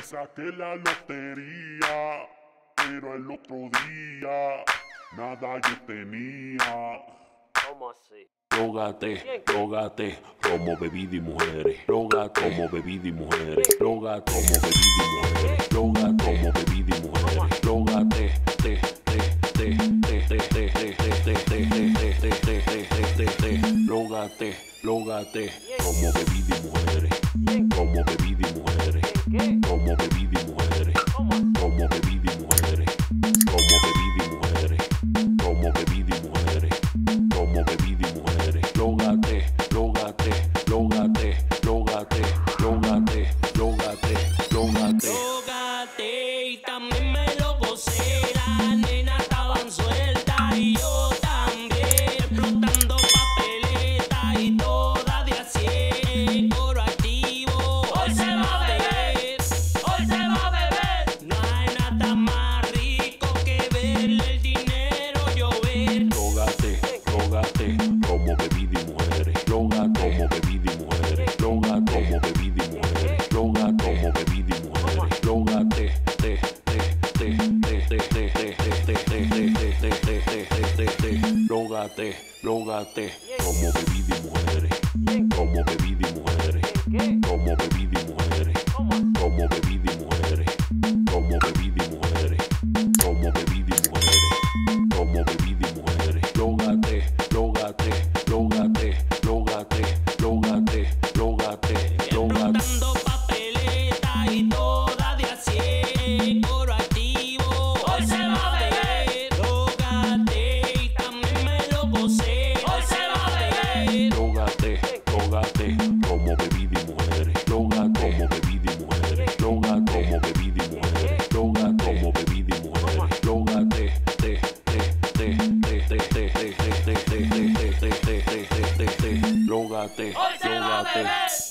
Me saqué la lotería, pero el otro día nada yo tenía. ¿Cómo así? Drogate, drogate, como bebida y mujeres. Drogate, como bebida y mujeres. Drogate, como bebida y mujeres. Drogate, como bebida y mujeres. Drogate, drogate, drogate, como bebida y mujeres. Como bebida y mujeres. Como bebida y mujeres. Como bebida y mujeres. Como bebida y mujeres. Como bebida y mujeres. Como bebida y mujeres. Drogate, drogate, drogate, drogate, drogate, drogate, drogate. Drogate y también me lo gocé. Las nenas estaban sueltas y yo también. Explotando papeletas y todas de a 100. Oro activo, hoy se va a beber. Hoy se va a beber. No hay nada más rico que verle el dinero llover. Drogate, drogate, como bebida y mujeres. Drogate, como bebida y mujeres. Drogate, como bebida y mujeres. Drogate, como bebida y mujeres. Drogate, drogate, drogate, como bebida y mujeres. Como bebida y mujeres. Como bebida y mujeres. Como bebida y mujeres. Como bebida y mujeres. Como bebida y mujeres. Como bebida y mujeres. Drogate, drogate, drogate, drogate, drogate, drogate, drogate. Explotando papeletas y todas de a 100. Oro activo, hoy se va a beber. Drogate y también me lo gocé. Hoy se va a beber. Drogate, drogate, como bebida y mujeres. Drogate, como bebida y mujeres. Drogate, como bebida y mujeres. Drogate, como bebida y mujeres. Drogate, drogate, drogate.